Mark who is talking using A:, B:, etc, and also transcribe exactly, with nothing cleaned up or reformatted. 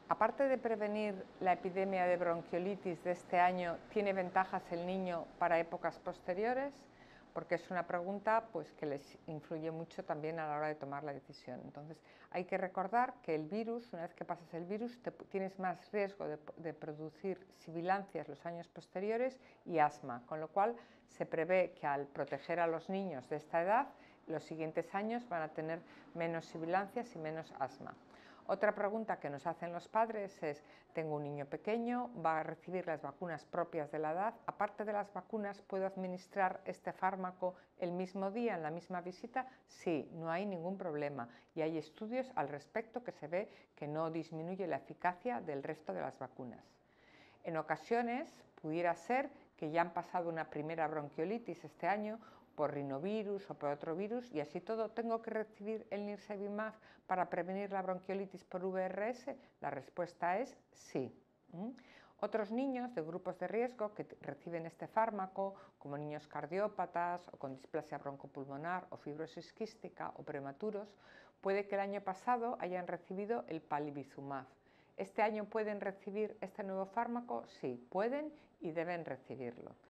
A: Aparte de prevenir la epidemia de bronquiolitis de este año, ¿tiene ventajas el niño para épocas posteriores? Porque es una pregunta pues, que les influye mucho también a la hora de tomar la decisión. Entonces, hay que recordar que el virus, una vez que pasas el virus, te, tienes más riesgo de, de producir sibilancias los años posteriores y asma, con lo cual se prevé que al proteger a los niños de esta edad, los siguientes años van a tener menos sibilancias y menos asma. Otra pregunta que nos hacen los padres es, tengo un niño pequeño, va a recibir las vacunas propias de la edad, aparte de las vacunas, ¿puedo administrar este fármaco el mismo día, en la misma visita? Sí, no hay ningún problema y hay estudios al respecto que se ve que no disminuye la eficacia del resto de las vacunas. En ocasiones pudiera ser que ya han pasado una primera bronquiolitis este año por rinovirus o por otro virus y así todo, ¿tengo que recibir el nirsevimab para prevenir la bronquiolitis por V R S? La respuesta es sí. ¿Mm? Otros niños de grupos de riesgo que reciben este fármaco, como niños cardiópatas o con displasia broncopulmonar o fibrosis quística o prematuros, puede que el año pasado hayan recibido el palivizumab. ¿Este año pueden recibir este nuevo fármaco? Sí, pueden y deben recibirlo.